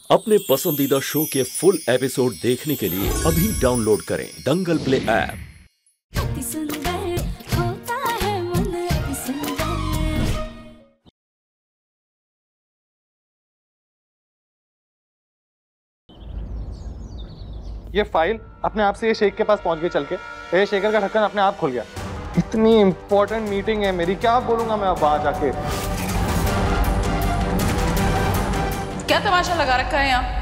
अपने पसंदीदा शो के फुल एपिसोड देखने के लिए अभी डाउनलोड करें दंगल प्ले ऐप। ये फाइल अपने आप से ये शेख के पास पहुंच गई चल के। ये शेखर का ढक्कन अपने आप खुल गया। इतनी इंपॉर्टेंट मीटिंग है मेरी, क्या बोलूंगा मैं अब वहां जाके। क्या तमाशा लगा रखा है यहाँ?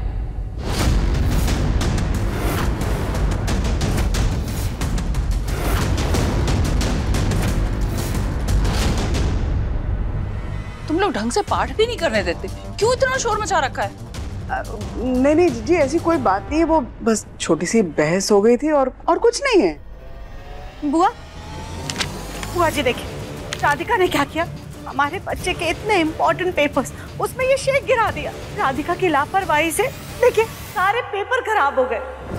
तुम लोग ढंग से पाठ भी नहीं करने देते, क्यों इतना शोर मचा रखा है? नहीं जीजी, ऐसी कोई बात नहीं है, वो बस छोटी सी बहस हो गई थी और कुछ नहीं है। बुआ जी देखिए, राधिका ने क्या किया, हमारे बच्चे के इतने इम्पोर्टेंट पेपर्स उसमें ये शेक गिरा दिया। राधिका की लापरवाही से देखिए सारे पेपर खराब हो गए।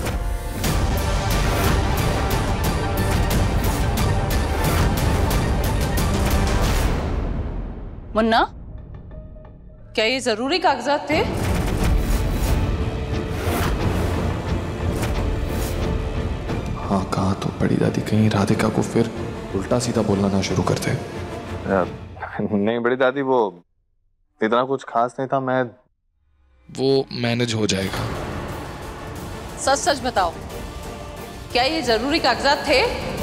मुन्ना, क्या ये जरूरी कागजात थे? हाँ कहा तो बड़ी दादी कहीं राधिका को फिर उल्टा सीधा बोलना ना शुरू करते। नहीं बड़ी दादी, वो इतना कुछ खास नहीं था। वो मैनेज हो जाएगा। सच सच बताओ, क्या ये जरूरी कागजात थे?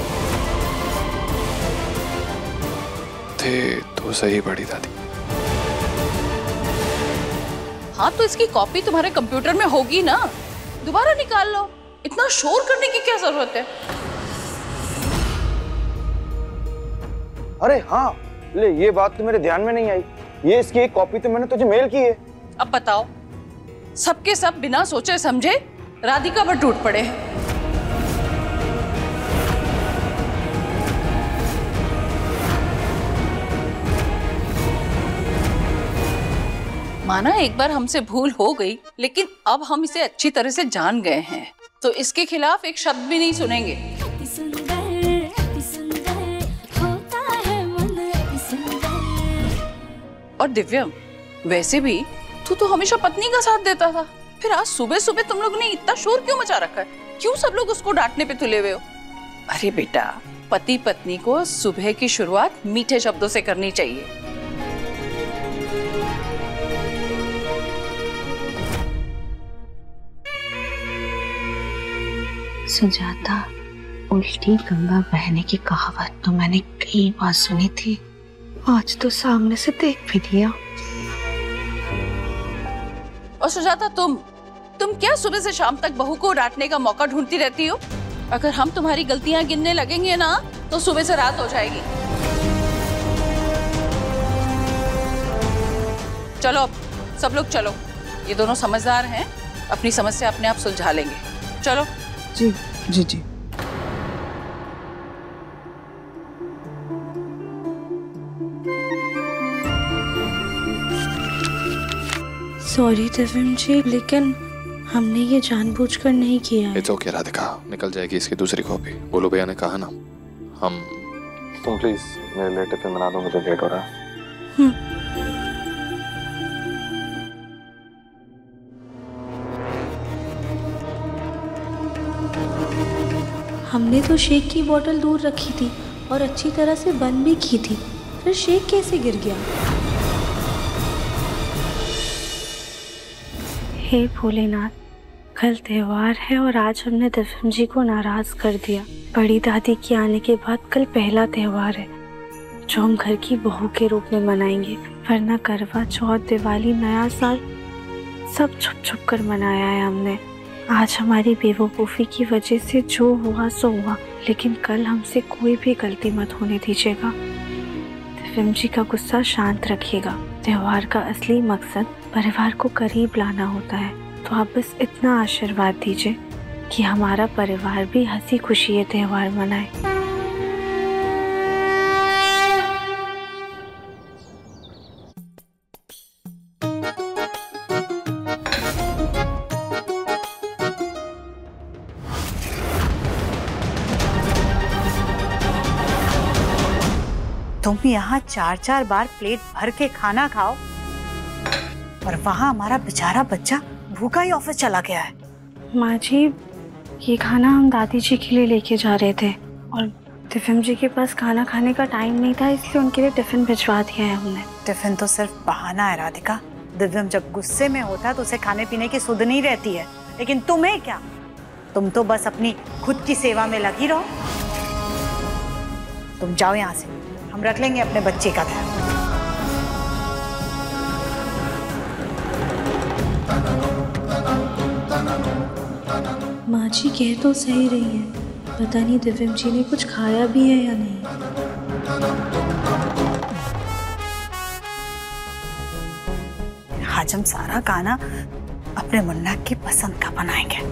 थे तो सही बड़ी दादी। हाँ तो इसकी कॉपी तुम्हारे कंप्यूटर में होगी ना, दोबारा निकाल लो। इतना शोर करने की क्या जरूरत है? अरे हाँ, ले ये बात तो मेरे ध्यान में नहीं आई। ये इसकी एक कॉपी तो मैंने तुझे मेल की है। अब बताओ, सबके सब बिना सोचे समझे राधिका पर टूट पड़े हैं। माना एक बार हमसे भूल हो गई, लेकिन अब हम इसे अच्छी तरह से जान गए हैं, तो इसके खिलाफ एक शब्द भी नहीं सुनेंगे। और दिव्यम, वैसे भी तू तो हमेशा पत्नी का साथ देता था, फिर आज सुबह सुबह तुम लोग ने इतना शोर क्यों मचा रखा है? क्यों सब लोग उसको डांटने पे तुले हुए हो? अरे बेटा, पति पत्नी को सुबह की शुरुआत मीठे शब्दों से करनी चाहिए। सुजाता, उल्टी गंगा बहने की कहावत तो मैंने कई बार सुनी थी, आज तो सामने से देख भी दिया। और सुजाता, तुम क्या सुबह से शाम तक बहू को डांटने का मौका ढूंढती रहती हो? अगर हम तुम्हारी गलतियां गिनने लगेंगे ना, तो सुबह से रात हो जाएगी। चलो अब सब लोग चलो, ये दोनों समझदार हैं, अपनी समस्या अपने आप सुलझा लेंगे। चलो। जी जी जी। सॉरी दिव्यम जी, लेकिन हमने ये जानबूझकर नहीं किया है। इट्स ओके राधिका, निकल जाएगी इसकी दूसरी कॉपी। बोलो भैया ने कहा ना, हम। तुम प्लीज मेरे लिए टिफिन बना दो, मुझे लेट हो रहा है। हमने तो शेक की बोतल दूर रखी थी और अच्छी तरह से बंद भी की थी, फिर शेक कैसे गिर गया? हे भोलेनाथ, कल त्योहार है और आज हमने दिव्यम जी को नाराज कर दिया। बड़ी दादी के आने के बाद कल पहला त्योहार है जो हम घर की बहू के रूप में मनाएंगे, वरना करवा चौथ, दिवाली, नया साल सब छुप छुप कर मनाया है हमने। आज हमारी बेवकूफ़ी की वजह से जो हुआ सो हुआ, लेकिन कल हमसे कोई भी गलती मत होने दीजिएगा। दिव्यम जी का गुस्सा शांत रखिएगा। त्योहार का असली मकसद परिवार को करीब लाना होता है, तो आप बस इतना आशीर्वाद दीजिए कि हमारा परिवार भी हंसी खुशी ये त्योहार मनाए। तुम यहाँ 4-4 बार प्लेट भर के खाना खाओ और वहाँ हमारा बेचारा बच्चा भूखा ही ऑफिस चला गया है। माँ जी, ये खाना हम दादी जी के लिए लेके जा रहे थे और दिव्यम जी के पास खाना खाने का टाइम नहीं था, इसलिए उनके लिए टिफिन भिजवा दिया है हमने। टिफिन तो सिर्फ बहाना है राधिका। दिव्यम जब गुस्से में होता है तो उसे खाने पीने की सुध नहीं रहती है, लेकिन तुम्हें क्या? तुम तो बस अपनी खुद की सेवा में लगी रहो। तुम जाओ यहाँ से, हम रख लेंगे अपने बच्चे का ध्यान। माँ जी कह तो सही रही है, पता नहीं दिव्यम जी ने कुछ खाया भी है या नहीं। आज हम सारा खाना अपने मुन्ना की पसंद का बनाएंगे।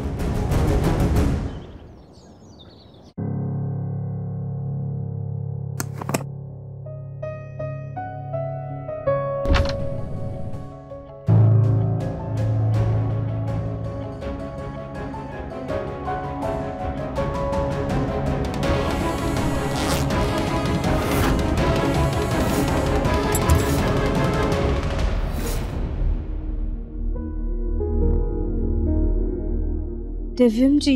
दिव्यम जी,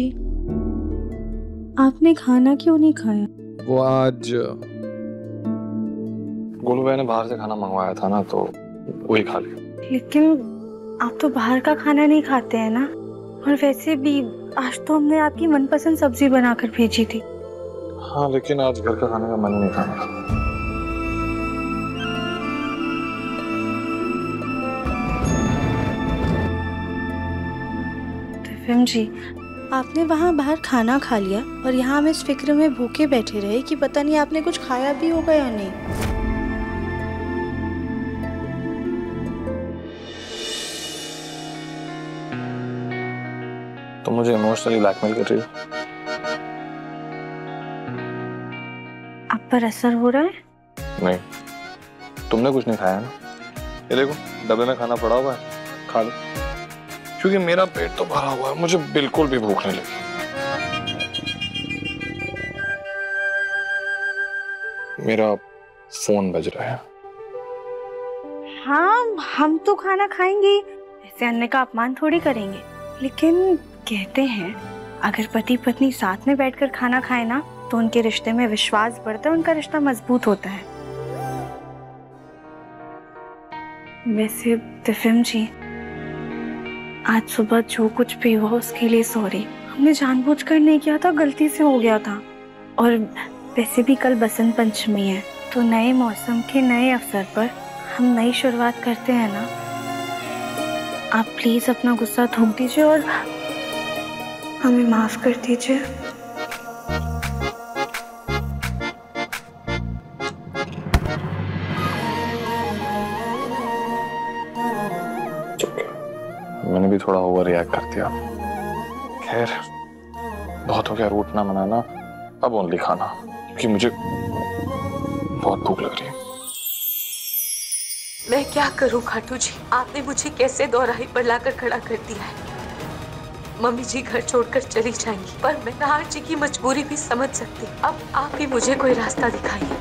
आपने खाना क्यों नहीं खाया? वो आज गोलू भाई ने बाहर से खाना मंगवाया था ना, तो वही खा लिया। लेकिन आप तो बाहर का खाना नहीं खाते हैं ना, और वैसे भी आज तो हमने आपकी मनपसंद सब्जी बनाकर भेजी थी। हाँ, लेकिन आज घर का खाने का मन नहीं था मेरा। दिव्यम जी, आपने वहाँ बाहर खाना खा लिया और यहाँ हम इस फिक्र में भूखे बैठे रहे कि पता नहीं आपने कुछ खाया भी होगा या नहीं। तो मुझे इमोशनली ब्लैकमेल कर रही हो? आप पर असर हो रहा है? नहीं, तुमने कुछ नहीं खाया ना। ये देखो, डब्बे में खाना पड़ा हुआ है, खा लो। क्योंकि मेरा पेट तो भरा हुआ है, मुझे बिल्कुल भी भूख नहीं लगी। मेरा फोन बज रहा है। हाँ, हम तो खाना खाएंगे, ऐसे अन्य का अपमान थोड़ी करेंगे। लेकिन कहते हैं अगर पति पत्नी साथ में बैठकर खाना खाए ना, तो उनके रिश्ते में विश्वास बढ़ता है, उनका रिश्ता मजबूत होता है। वैसे दिव्यम जी, आज सुबह जो कुछ भी हुआ उसके लिए सॉरी। हमने जानबूझकर नहीं किया था, गलती से हो गया था। और वैसे भी कल बसंत पंचमी है, तो नए मौसम के नए अवसर पर हम नई शुरुआत करते हैं ना। आप प्लीज अपना गुस्सा थूक दीजिए और हमें माफ कर दीजिए। मैंने भी थोड़ा ओवर रिएक्ट कर दिया। खैर, बहुत हो गया रूठना मनाना, अब ओनली खाना, क्योंकि मुझे बहुत भूख लग रही है। मैं क्या करूं खाटू जी, आपने मुझे कैसे दोराही पर लाकर खड़ा कर दिया है। मम्मी जी घर छोड़कर चली जाएंगी, पर मैं नाहर जी की मजबूरी भी समझ सकती। अब आप ही मुझे कोई रास्ता दिखाइए।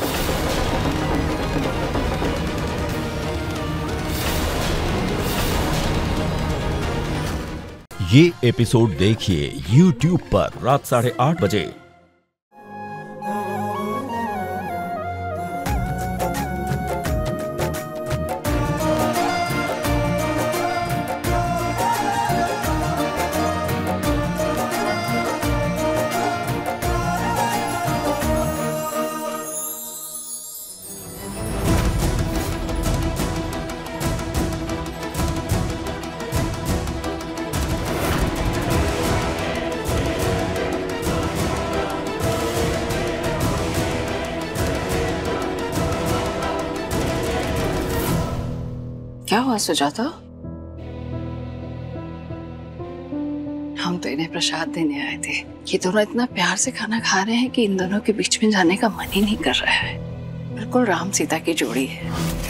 ये एपिसोड देखिए YouTube पर रात 8:30 बजे। क्या हुआ सुजाता? हम तो इन्हें प्रसाद देने आए थे। ये दोनों इतना प्यार से खाना खा रहे हैं कि इन दोनों के बीच में जाने का मन ही नहीं कर रहा है। बिल्कुल राम सीता की जोड़ी है।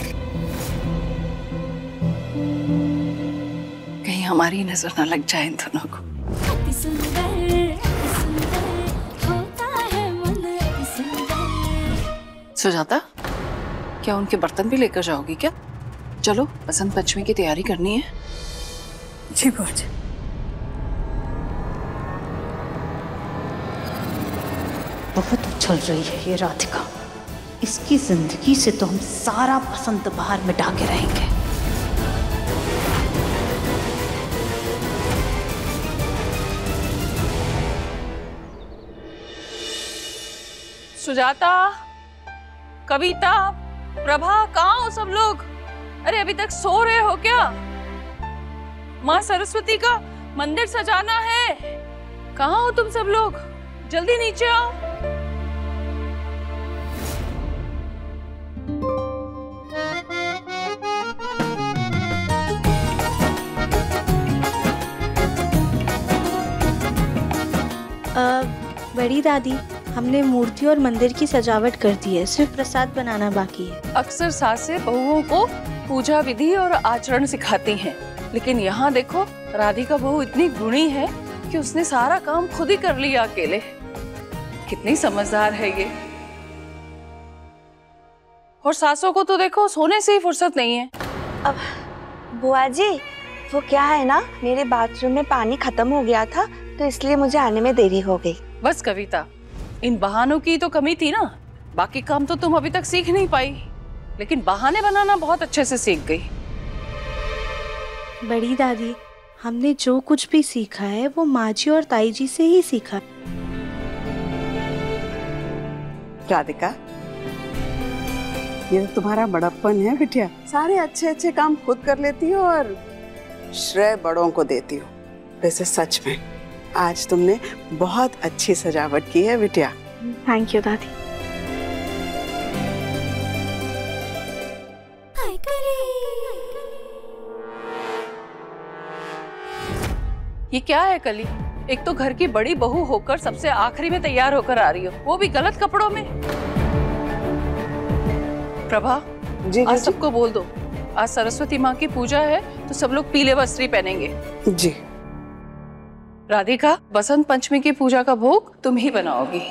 कहीं हमारी नजर न लग जाए इन दोनों को। सुजाता, क्या उनके बर्तन भी लेकर जाओगी क्या? चलो बसंत पंचमी की तैयारी करनी है। जी बुआ जी। बहुत उछल रही है ये राधिका, इसकी जिंदगी से तो हम सारा बसंत बहार मिटा के रहेंगे। सुजाता, कविता, प्रभा, कहाँ हो सब लोग? अरे अभी तक सो रहे हो क्या? माँ सरस्वती का मंदिर सजाना है। कहाँ हो तुम सब लोग? जल्दी नीचे आओ। बड़ी दादी, हमने मूर्ति और मंदिर की सजावट कर दी है, सिर्फ प्रसाद बनाना बाकी है। अक्सर सासें बहुओं को पूजा विधि और आचरण सिखाती हैं, लेकिन यहाँ देखो राधिका बहू इतनी गुणी है कि उसने सारा काम खुद ही कर लिया अकेले। कितनी समझदार है ये। और सासों को तो देखो सोने से ही फुर्सत नहीं है। अब बुआ जी, वो क्या है ना, मेरे बाथरूम में पानी खत्म हो गया था तो इसलिए मुझे आने में देरी हो गई। बस कविता, इन बहानों की तो कमी थी ना। बाकी काम तो तुम अभी तक सीख नहीं पाई, लेकिन बहाने बनाना बहुत अच्छे से सीख गई। बड़ी दादी, हमने जो कुछ भी सीखा है वो माँ जी और ताई जी से ही सीखा। राधिका, ये तो तुम्हारा बड़प्पन है बिटिया। सारे अच्छे अच्छे काम खुद कर लेती हो और श्रेय बड़ों को देती हो। वैसे सच में आज तुमने बहुत अच्छी सजावट की है बिटिया। थैंक यू दादी। ये क्या है कली? एक तो घर की बड़ी बहू होकर सबसे आखिरी में तैयार होकर आ रही हो, वो भी गलत कपड़ों में। प्रभा, जी आज सबको बोल दो, आज सरस्वती माँ की पूजा है तो सब लोग पीले वस्त्र पहनेंगे। जी। राधिका, बसंत पंचमी की पूजा का भोग तुम ही बनाओगी।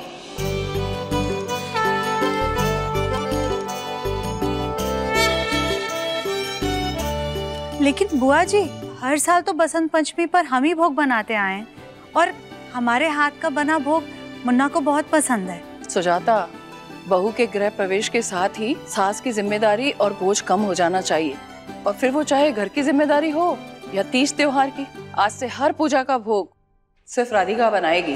लेकिन बुआ जी, हर साल तो बसंत पंचमी पर हम ही भोग बनाते आए हैं और हमारे हाथ का बना भोग मुन्ना को बहुत पसंद है। सुजाता, बहू के गृह प्रवेश के साथ ही सास की जिम्मेदारी और बोझ कम हो जाना चाहिए, और फिर वो चाहे घर की जिम्मेदारी हो या तीज त्योहार की। आज से हर पूजा का भोग सिर्फ राधिका बनाएगी।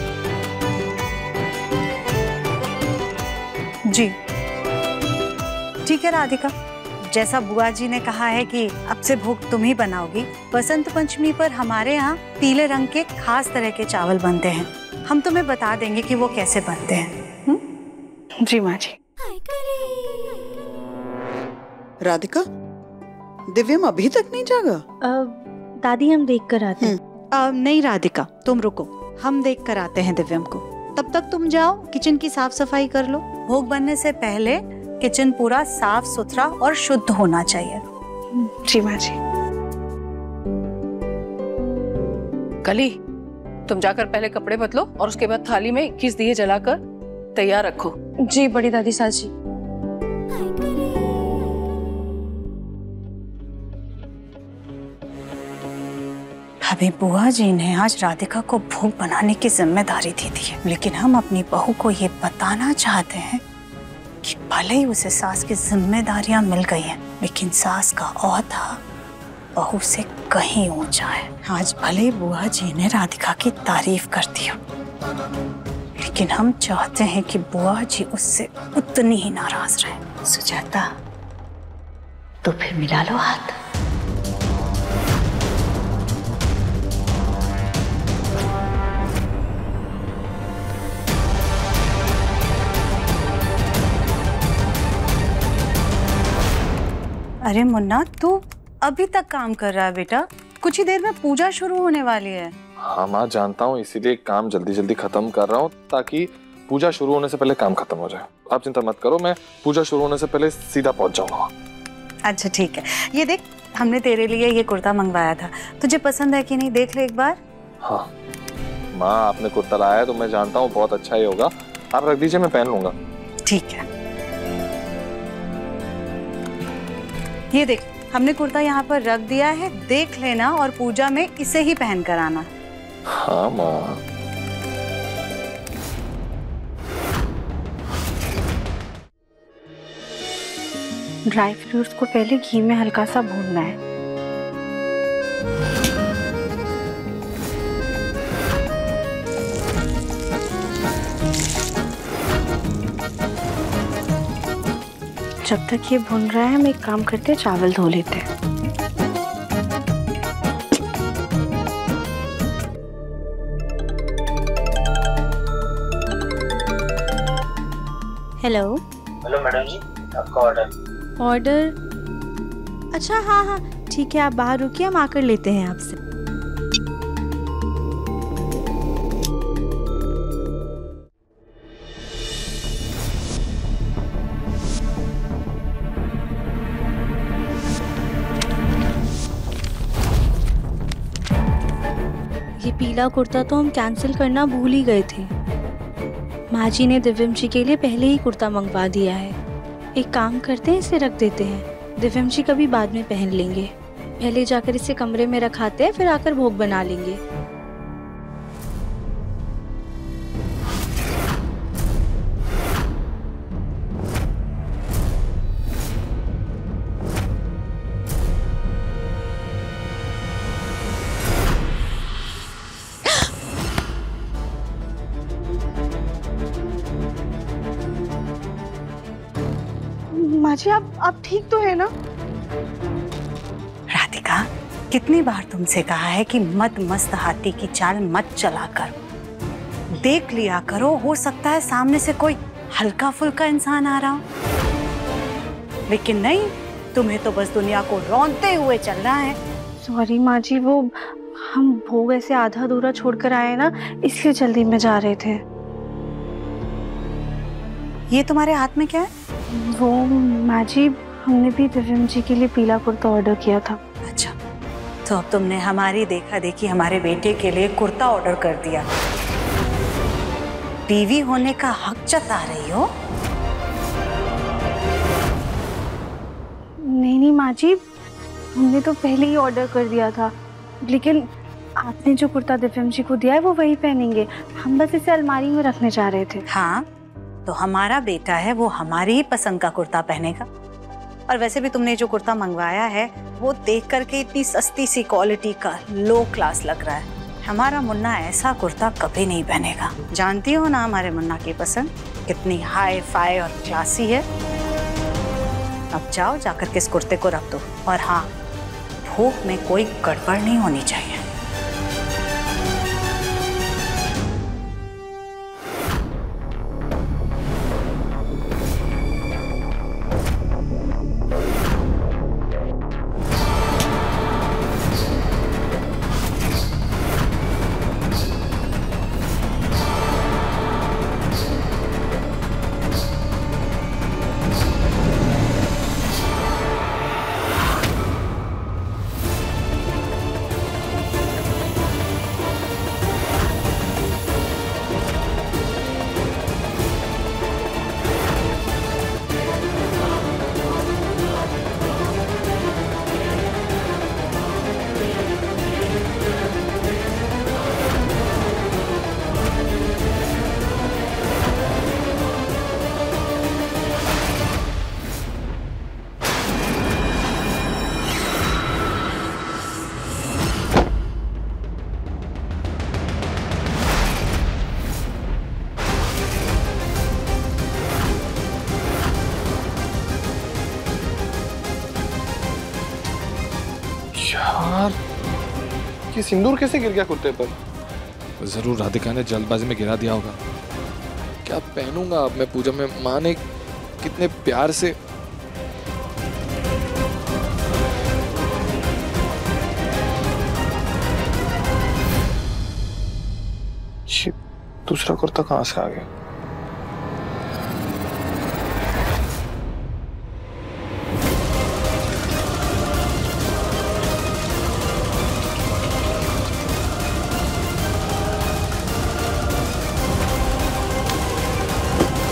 जी ठीक है राधिका, जैसा बुआ जी ने कहा है कि अब से भोग तुम ही बनाओगी। बसंत पंचमी पर हमारे यहाँ पीले रंग के खास तरह के चावल बनते हैं, हम तुम्हें बता देंगे कि वो कैसे बनते हैं। जी माँ जी। राधिका, दिव्यम अभी तक नहीं जागा? दादी, हम देख कर आते हैं। नहीं राधिका, तुम रुको, हम देख कर आते हैं दिव्यम को। तब तक तुम जाओ किचन की साफ सफाई कर लो। भोग बनने से पहले किचन पूरा साफ सुथरा और शुद्ध होना चाहिए। जी माँ जी। कली, तुम जाकर पहले कपड़े बदलो और उसके बाद थाली में 21 दिए जलाकर तैयार रखो। जी बड़ी दादी सास जी। अभी बुआ जी ने आज राधिका को भोग बनाने की जिम्मेदारी दी थी, लेकिन हम अपनी बहू को ये बताना चाहते हैं कि भले ही उसे सास की जिम्मेदारियां मिल गई हैं, लेकिन सास का ओहदा बहू से कहीं ऊंचा है। आज भले ही बुआ जी ने राधिका की तारीफ कर दी हो, लेकिन हम चाहते हैं कि बुआ जी उससे उतनी ही नाराज रहे। सुजाता, तो फिर मिला लो हाथ। अरे मुन्ना, तू अभी तक काम कर रहा है बेटा, कुछ ही देर में पूजा शुरू होने वाली है। हाँ माँ, जानता हूँ, इसीलिए काम जल्दी जल्दी खत्म कर रहा हूँ ताकि पूजा शुरू होने से पहले काम खत्म हो जाए। आप चिंता मत करो, मैं पूजा शुरू होने से पहले सीधा पहुंच जाऊंगा। अच्छा ठीक है, ये देख, हमने तेरे लिए ये कुर्ता मंगवाया था, तुझे पसंद है कि नहीं, देख ले एक बार। हाँ माँ, आपने कुर्ता लाया है तो मैं जानता हूँ बहुत अच्छा ही होगा। आप रख दीजिए, मैं पहन लूंगा। ठीक है, ये देख, हमने कुर्ता यहाँ पर रख दिया है, देख लेना और पूजा में इसे ही पहन कर आना। हाँ माँ। ड्राई फ्रूट्स को पहले घी में हल्का सा भूनना है। जब तक ये भुन रहा है हम एक काम करते हैं, चावल धो लेते हैं। हेलो मैडम जी, आपका ऑर्डर। अच्छा हाँ हाँ ठीक है, आप बाहर रुकिए, हम आकर लेते हैं आपसे। ये पीला कुर्ता तो हम कैंसिल करना भूल ही गए थे। माँ जी ने दिव्यम जी के लिए पहले ही कुर्ता मंगवा दिया है। एक काम करते हैं, इसे रख देते हैं, दिव्यम जी कभी बाद में पहन लेंगे। पहले जाकर इसे कमरे में रखाते हैं, फिर आकर भोग बना लेंगे। माँ जी आप ठीक तो है ना? राधिका, कितनी बार तुमसे कहा है कि मत मस्त हाथी की चाल मत चला कर, देख लिया करो, हो सकता है सामने से कोई हल्का फुल्का इंसान आ रहा हो। लेकिन नहीं, तुम्हें तो बस दुनिया को रौंदते हुए चल रहा है। सॉरी माँ जी, वो हम भोग ऐसे आधा अधूरा छोड़कर आए ना, इसलिए जल्दी में जा रहे थे। ये तुम्हारे हाथ में क्या है? वो माँ जी, हमने भी दिव्यम जी के लिए पीला कुर्ता ऑर्डर किया था। अच्छा, तो अब तुमने हमारी देखा देखी हमारे बेटे के लिए कुर्ता ऑर्डर कर दिया। बीवी होने का हक जता रही हो? नहीं माँ जी, हमने तो पहले ही ऑर्डर कर दिया था, लेकिन आपने जो कुर्ता दिव्यम जी को दिया है वो वही पहनेंगे। हम बस इसे अलमारी में रखने जा रहे थे। हाँ, तो हमारा बेटा है, वो हमारी ही पसंद का कुर्ता पहनेगा। और वैसे भी तुमने जो कुर्ता मंगवाया है वो देख करके इतनी सस्ती सी क्वालिटी का लो क्लास लग रहा है। हमारा मुन्ना ऐसा कुर्ता कभी नहीं पहनेगा। जानती हो ना हमारे मुन्ना की पसंद कितनी हाई फाई और क्लासी है। अब जाओ, जाकर के इस कुर्ते को रख दो। और हाँ, भोग में कोई गड़बड़ नहीं होनी चाहिए। यार, ये सिंदूर कैसे गिर गया कुर्ते पर? जरूर राधिका ने जल्दबाजी में गिरा दिया होगा। क्या पहनूंगा अब मैं पूजा में? माँ ने कितने प्यार से दूसरा कुर्ता कहाँ से आ गया?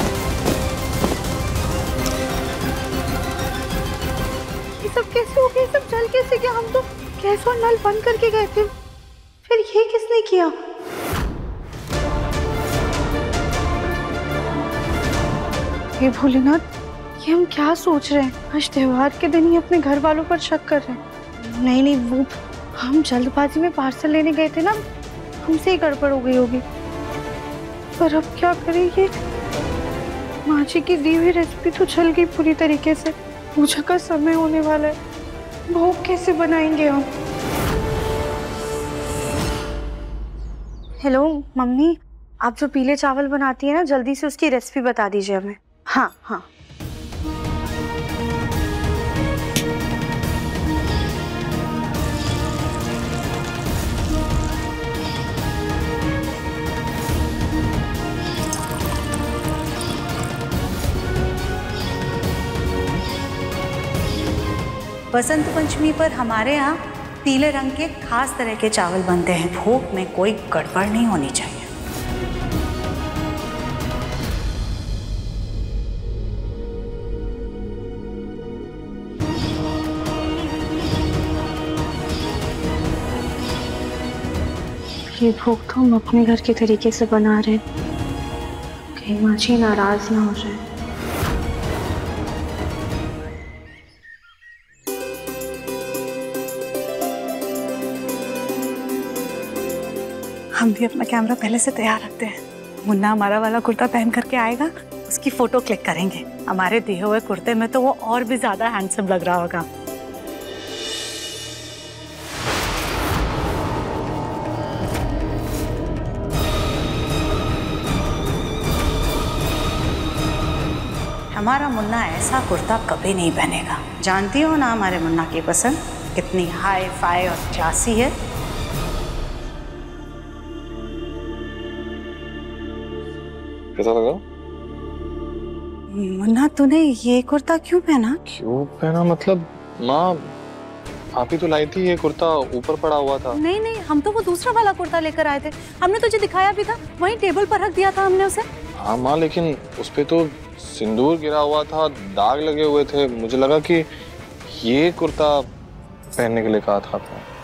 कैसे हो गया? कैसे किया? हम तो गैस और नल बंद करके गए थे, फिर ये किसने किया? हे भोलेनाथ, ये हम क्या सोच रहे हैं? आज त्योहार के दिन ही अपने घर वालों पर शक कर रहे हैं। नहीं नहीं, वो हम जल्दबाजी में पार्सल लेने गए थे ना, हमसे ही गड़बड़ हो गई होगी। पर अब क्या करें? ये माँ जी की दी हुई रेसिपी तो चल गई पूरी तरीके से। पूजा का समय होने वाला है, भोग कैसे बनाएंगे हम? हेलो मम्मी, आप जो पीले चावल बनाती है ना, जल्दी से उसकी रेसिपी बता दीजिए हमें। हाँ हाँ। बसंत पंचमी पर हमारे यहाँ पीले रंग के खास तरह के चावल बनते हैं। भोग में कोई गड़बड़ नहीं होनी चाहिए। ये भोग तो हम अपने घर के तरीके से बना रहे हैं, कहीं माँ जी नाराज ना हो जाए। हम भी अपना कैमरा पहले से तैयार रखते हैं। मुन्ना हमारा वाला कुर्ता पहन करके आएगा, उसकी फोटो क्लिक करेंगे। हमारे दिए हुए कुर्ते में तो वो और भी ज्यादा हैंडसम लग रहा होगा। हमारा मुन्ना ऐसा कुर्ता कभी नहीं पहनेगा। जानती हो ना हमारे मुन्ना की पसंद कितनी हाई फाई और क्लासी है। कैसा लगा? मुन्ना, तूने ये कुर्ता क्यों पहना? क्यों पहना मतलब? माँ, आप ही तो लाई थी ये कुर्ता, ऊपर पड़ा हुआ था। नहीं नहीं, हम तो वो दूसरा वाला कुर्ता लेकर आए थे। हमने तुझे दिखाया भी था, वहीं टेबल पर रख दिया था हमने उसे। हाँ माँ, लेकिन उस पे तो सिंदूर गिरा हुआ था, दाग लगे हुए थे। मुझे लगा कि ये कुर्ता पहनने के लिए कहा था आपने।